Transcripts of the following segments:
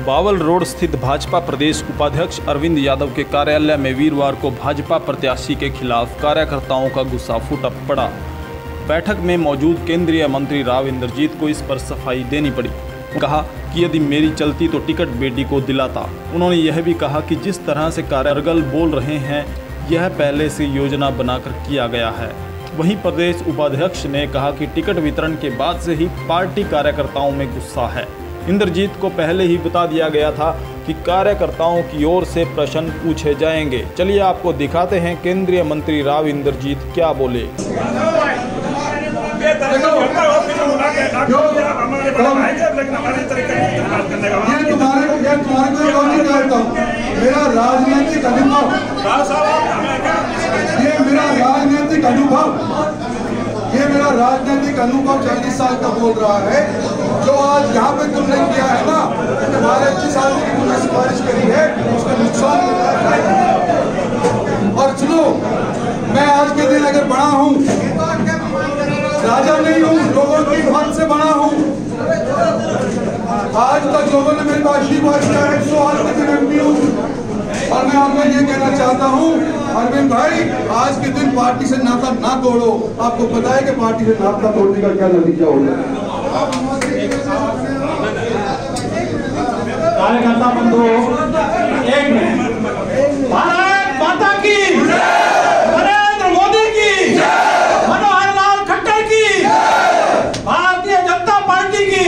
Bawal road स्थित भाजपा प्रदेश उपाध्यक्ष अरविंद यादव के कार्यालय में वीरवार को भाजपा प्रत्याशी के खिलाफ कार्यकर्ताओं का गुस्सा फूट पड़ा। बैठक में मौजूद केंद्रीय मंत्री राव इंद्रजीत को इस पर सफाई देनी पड़ी। कहा कि यदि मेरी चलती तो टिकट बेटी को दिलाता। उन्होंने यह भी कहा कि जिस तरह से कार्यकर्ता बोल रहे हैं यह पहले से योजना बनाकर किया गया है। वहीं प्रदेश उपाध्यक्ष ने कहा कि टिकट वितरण के बाद से ही पार्टी कार्यकर्ताओं में गुस्सा है। इंद्रजीत को पहले ही बता दिया गया था कि कार्यकर्ताओं की ओर से प्रश्न पूछे जाएंगे। चलिए आपको दिखाते हैं केंद्रीय मंत्री राव इंद्रजीत क्या बोले। मेरा राजनीतिक अनुभव, ये मेरा राजनीतिक अनुभव 40 साल का बोल रहा है। जो आज यहाँ पे तुमने किया है ना, तुम्हारे 25 साल की तुमने सिफारिश करी है, उसका नुकसान होता है। और सुनो, मैं आज के दिन अगर बड़ा हूँ, राजा नहीं हूँ, लोगों की हक से बड़ा हूँ। आज तक लोगों ने मेरे को आशीर्वाद किया है, 100 आज के दिन एमपी हूँ। और मैं आपको ये कहना चाहता हूँ अरविंद भाई, आज के दिन पार्टी से नाता ना तोड़ो। आपको पता है कि पार्टी से नाता तोड़ने का क्या नतीजा होगा। कार्यकर्ता बंधु, एक मिनट। भारत माता की, नरेंद्र मोदी की, मनोहर लाल खट्टर की, भारतीय जनता पार्टी की,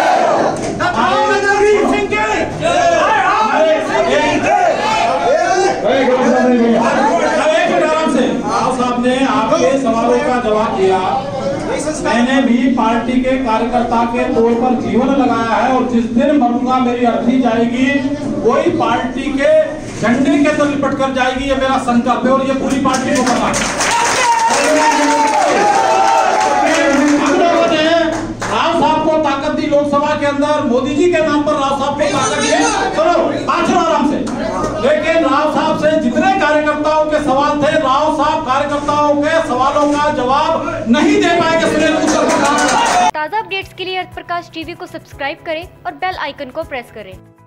ने आपके सवालों का जवाब दिया। मैंने भी पार्टी के कार्यकर्ता के तौर पर जीवन लगाया है और जिस दिन मरूंगा मेरी अर्थी जाएगी, वही पार्टी के झंडे के तले लिपट कर जाएगी। ये मेरा संकल्प है और ये पूरी पार्टी को पता है। राव साहब को ताकत दी लोकसभा के अंदर, मोदी जी के नाम पर राव साहब को ताकत दी। चलो आराम से। लेकिन राव साहब से जितने कार्यकर्ताओं के सवाल थे, राव साहब कार्यकर्ताओं के सवालों का जवाब नहीं दे पाएंगे। ताज़ा अपडेट्स के लिए अर्थ प्रकाश टीवी को सब्सक्राइब करें और बेल आइकन को प्रेस करें।